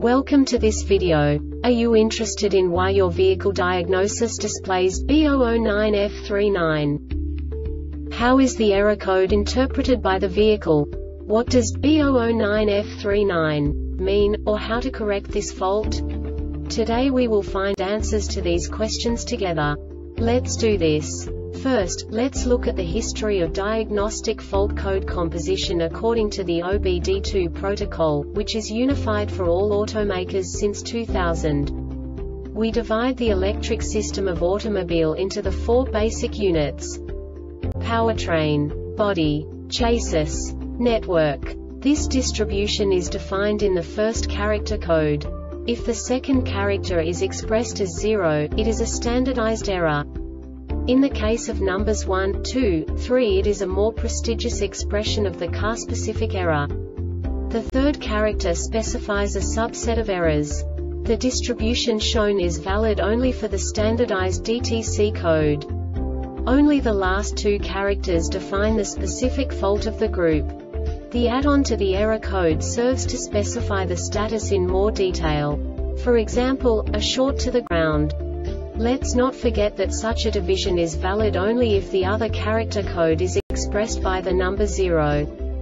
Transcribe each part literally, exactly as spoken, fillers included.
Welcome to this video. Are you interested in why your vehicle diagnosis displays B zero zero nine F three nine? How is the error code interpreted by the vehicle? What does B zero zero nine F three nine mean, or how to correct this fault? Today we will find answers to these questions together. Let's do this. First, let's look at the history of diagnostic fault code composition according to the O B D two protocol, which is unified for all automakers since two thousand. We divide the electric system of automobile into the four basic units: powertrain, body, chassis, network. This distribution is defined in the first character code. If the second character is expressed as zero, it is a standardized error. In the case of numbers one, two, three, it is a more prestigious expression of the car-specific error. The third character specifies a subset of errors. The distribution shown is valid only for the standardized D T C code. Only the last two characters define the specific fault of the group. The add-on to the error code serves to specify the status in more detail. For example, a short to the ground. Let's not forget that such a division is valid only if the other character code is expressed by the number zero.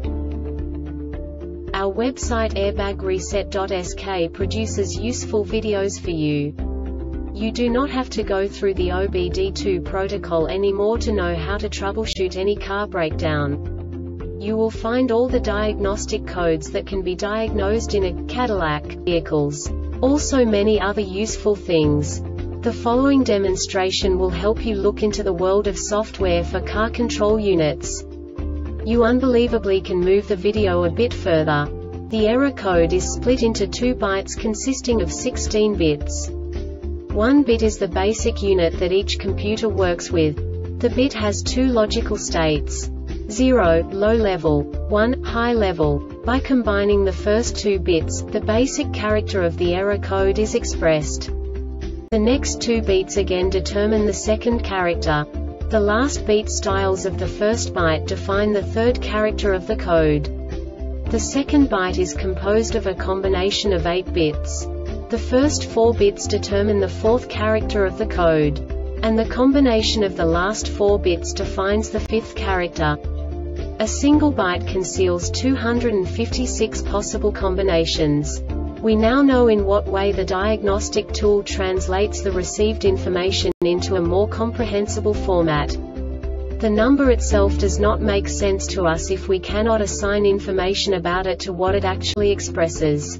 Our website airbag reset dot S K produces useful videos for you. You do not have to go through the O B D two protocol anymore to know how to troubleshoot any car breakdown. You will find all the diagnostic codes that can be diagnosed in a Cadillac vehicles. Also many other useful things. The following demonstration will help you look into the world of software for car control units. You unbelievably can move the video a bit further. The error code is split into two bytes consisting of sixteen bits. One bit is the basic unit that each computer works with. The bit has two logical states: zero, low level, one, high level. By combining the first two bits, the basic character of the error code is expressed. The next two beats again determine the second character. The last beat styles of the first byte define the third character of the code. The second byte is composed of a combination of eight bits. The first four bits determine the fourth character of the code. And the combination of the last four bits defines the fifth character. A single byte conceals two hundred fifty-six possible combinations. We now know in what way the diagnostic tool translates the received information into a more comprehensible format. The number itself does not make sense to us if we cannot assign information about it to what it actually expresses.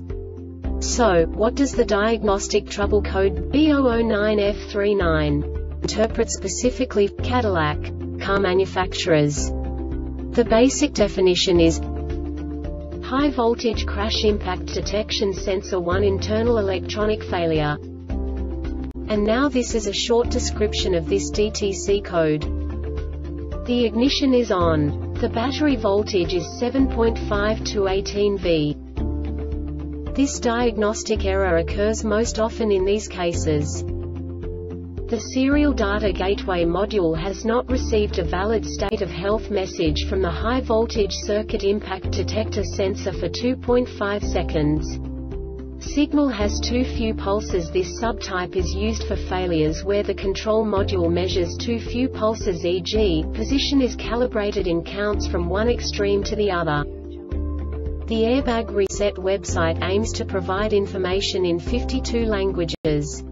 So, what does the diagnostic trouble code B zero zero nine F three nine interpret specifically for Cadillac car manufacturers? The basic definition is high voltage crash impact detection sensor one internal electronic failure. And now this is a short description of this D T C code. The ignition is on. The battery voltage is seven point five to eighteen volts. This diagnostic error occurs most often in these cases. The Serial Data Gateway module has not received a valid state of health message from the high voltage circuit impact detector sensor for two point five seconds. Signal has too few pulses. This subtype is used for failures where the control module measures too few pulses, for example, position is calibrated in counts from one extreme to the other. The Airbag Reset website aims to provide information in fifty-two languages.